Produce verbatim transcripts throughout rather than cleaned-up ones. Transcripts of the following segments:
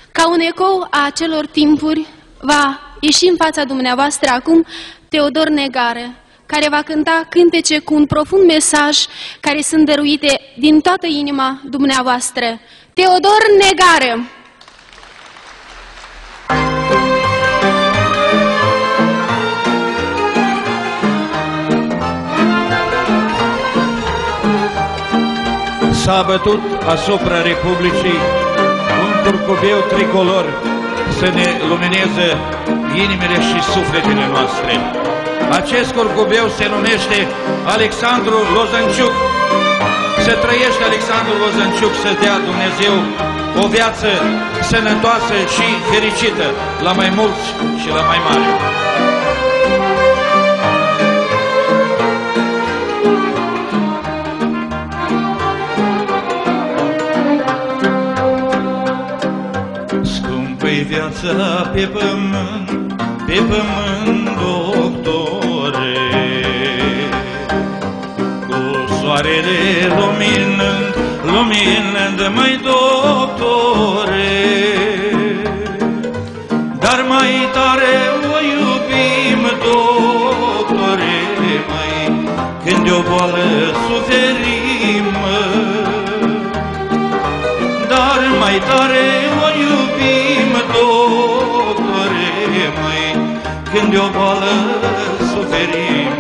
Ca un ecou a acelor timpuri, va ieși în fața dumneavoastră acum Teodor Negare, care va cânta cântece cu un profund mesaj care sunt dăruite din toată inima dumneavoastră. Teodor Negare! S-a bătut asupra Republicii un curcubeu tricolor să ne lumineze inimile și sufletele noastre. Acest curcubeu se numește Alexandru Lozănciuc. Să trăiește Alexandru Lozănciuc, să dea Dumnezeu o viață sănătoasă și fericită, la mai mulți și la mai mari. Scumpă-i viața pe pământ, pe pământ, doctore, cu soarele luminând, luminând, măi, doctore, dar mai tare o iubim, doctore, măi, când de o boală suferim, dar mai tare o iubim, doctore, măi, când de o boală suferim.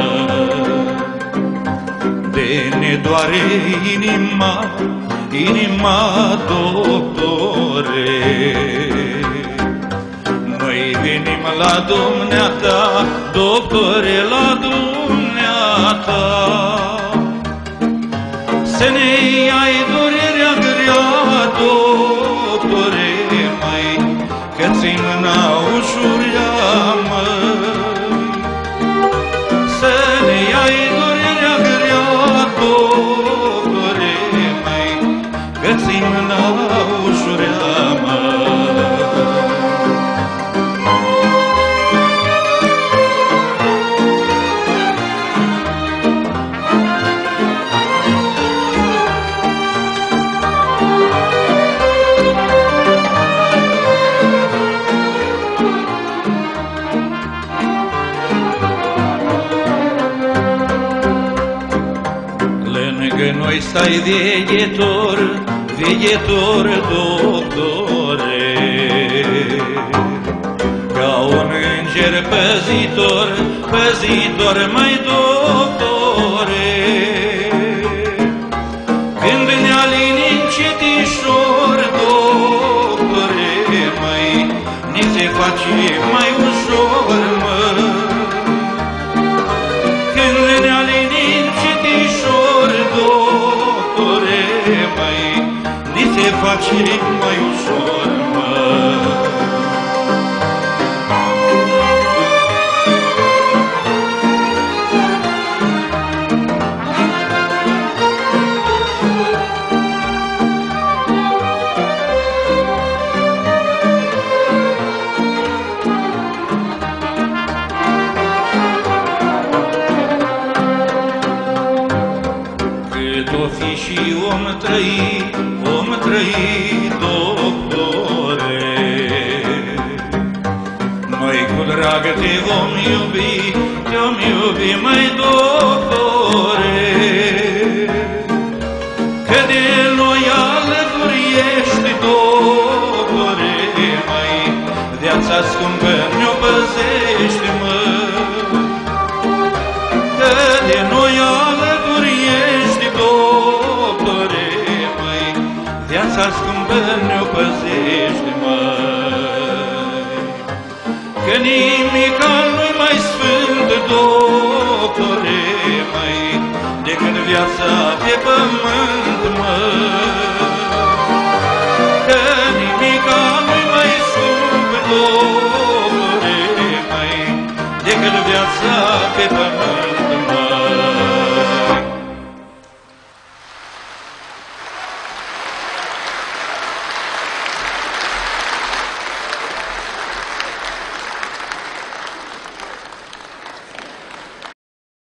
De ne doare inima, inima, doctore, noi venim la dumneata, doctore, la dumneata, să ne iai durerea grea, doctore, măi, că ți-i mâna ușurea, măi, să ne iai durerea grea, doctore, măi, că ți-i mâna ușurea, măi. Noi stai veghetor, veghetor, doctore, ca un înger păzitor, păzitor, mai, doctore, când ne alini încetișor, doctore, măi, ni se face mai ușor, măi, când ne alini încetișor, doctore, măi, ni se face mai ușor, măi. Și om trăi, om trăi, doctore, noi cu drag te vom iubi, te vom iubi, măi, doctore, că de noi alături ești, doctore, măi, viața scumpă ne-o păzești, măi, că de noi alături ești, doctore, măi, viața scumpă ne-o păzești, măi, că nimica nu-i mai sfânt, doctore, măi, decât viața pe pământ, măi, că nimica nu-i mai scump, doctore, măi, decât viața pe pământ.